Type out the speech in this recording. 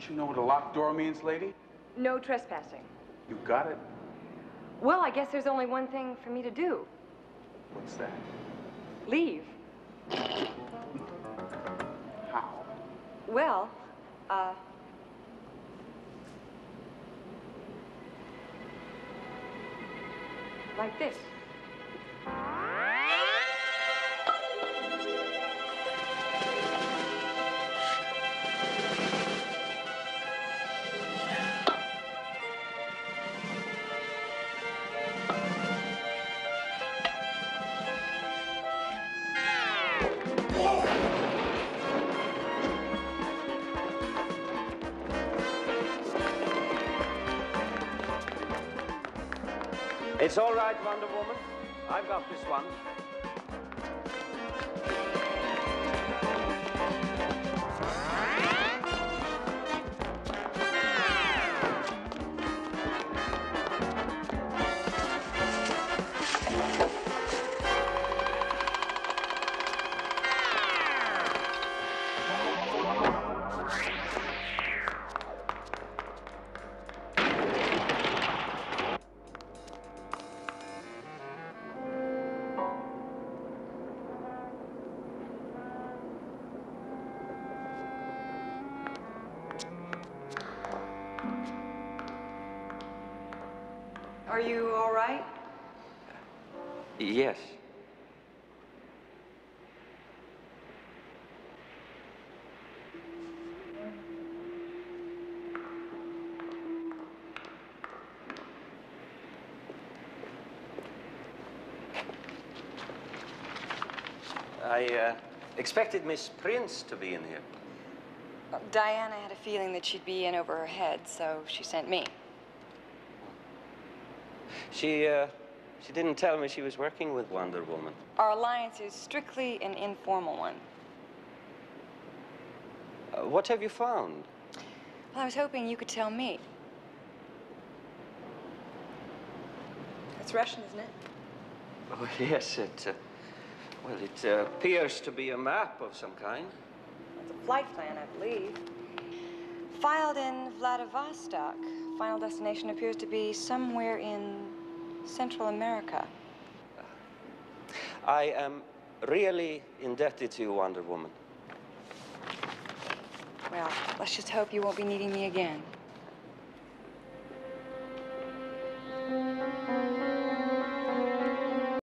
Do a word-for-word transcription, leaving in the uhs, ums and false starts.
Don't you know what a locked door means, lady? No trespassing. You got it? Well, I guess there's only one thing for me to do. What's that? Leave. How? Well, uh... like this. It's all right, Wonder Woman. I've got this one. Are you all right? Yes. I uh, expected Miss Prince to be in here. Well, Diana had a feeling that she'd be in over her head, so she sent me. She, uh, she didn't tell me she was working with Wonder Woman. Our alliance is strictly an informal one. Uh, what have you found? Well, I was hoping you could tell me. It's Russian, isn't it? Oh, yes, it, uh, well, it uh, appears to be a map of some kind. It's a flight plan, I believe. Filed in Vladivostok. Final destination appears to be somewhere in Central America. I am really indebted to you, Wonder Woman. Well, let's just hope you won't be needing me again.